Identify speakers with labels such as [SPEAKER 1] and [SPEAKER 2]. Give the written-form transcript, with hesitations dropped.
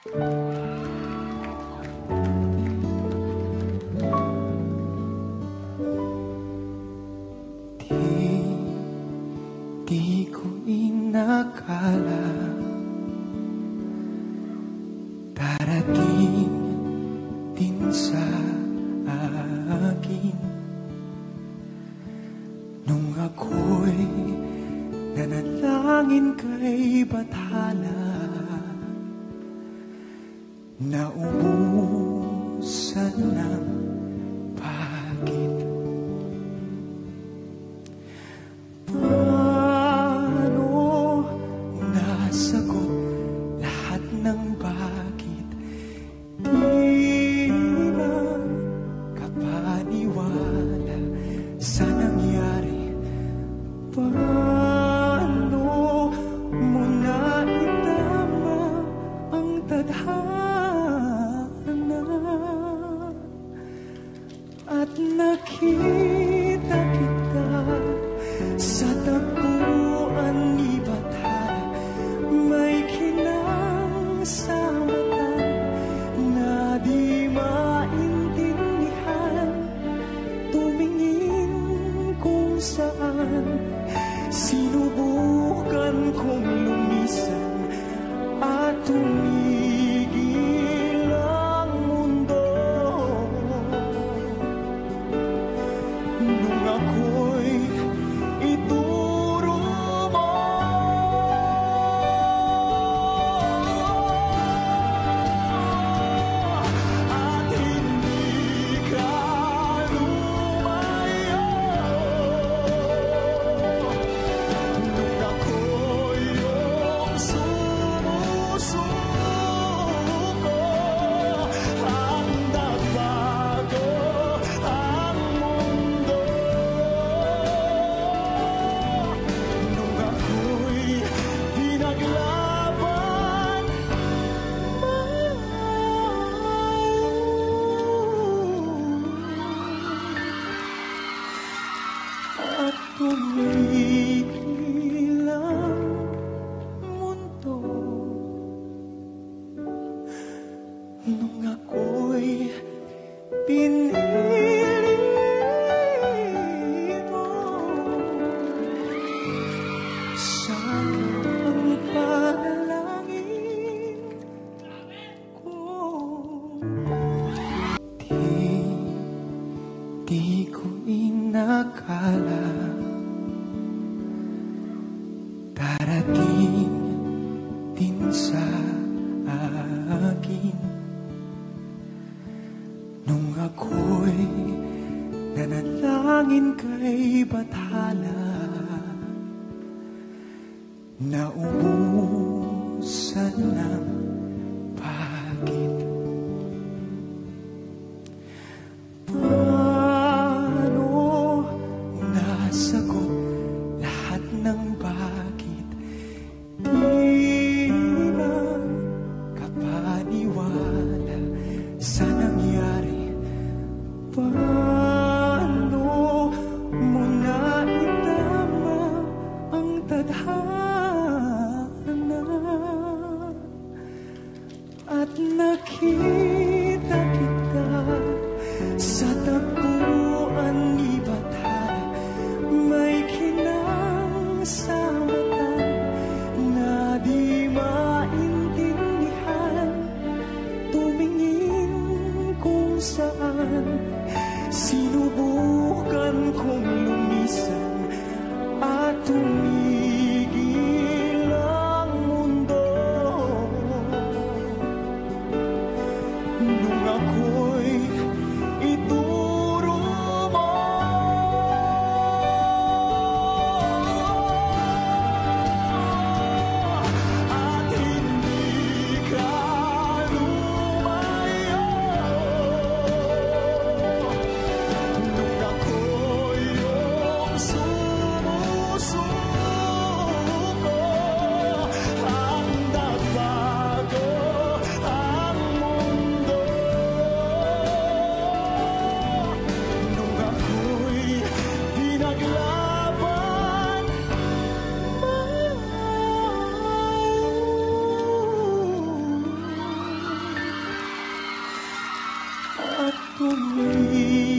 [SPEAKER 1] Di ko inakala darating din sa akin nung ako'y nanalangin kay Bathala na ubusan ng pagit. Paano nasagot lahat ng bakit? Di na kapaniwala sa nangyari. Paano mo na itama ang tadhana at nakita kita sa tagpuan ni Bathala? May kinang sa mata na di maintindihan, tumingin kung saan. Sinubukan kong lumisan at tumigil ang mundo nung ako'y ituro mo. At hindi ka lumayo nung ako'y iyong sumusuko at nagbago ang mundo nung ako'y pinaglaban at tumigil ang mundo nung ako'y pinili mo sa ang panalangin ko. Di ko inakala darating din sa akin nung ako'y nanalangin kay Bathala na ubusan ng pagit. Paano nasagot lahat ng bakit? Di na kapaniwala sa nangyari. Paano mo na itama ang tadhana at nakita kita sa tagpuan ni Bathala? May kinang sa mata na di maintindihan, tumingin kung saan. Sinubukan kong lumisan at tumigil ang mundo lumisan